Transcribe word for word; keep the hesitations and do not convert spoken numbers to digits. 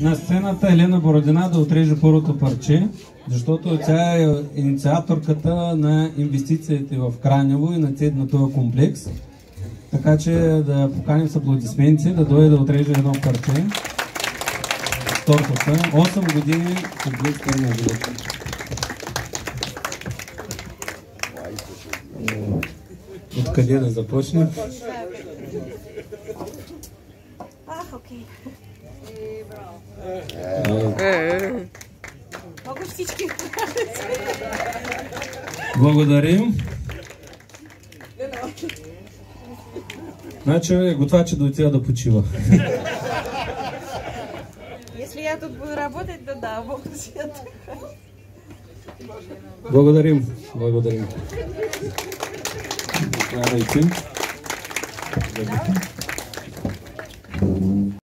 на сцената Елена Бородина да отреже първото парче, защото тя е инициаторката на инвестициите в Кранево и на цед на този комплекс. Така че да поканим с аплодисменти, да дойде да отреже едно парче. Тортата. осем години комплекс Кранево. Откъде да започнем? Ах, окей. Мога всички. Благодарим. Значи готвача да отида да почива. Если я тут буду работать, то да, мога да си Благодарим. Благодарим. Благодарим.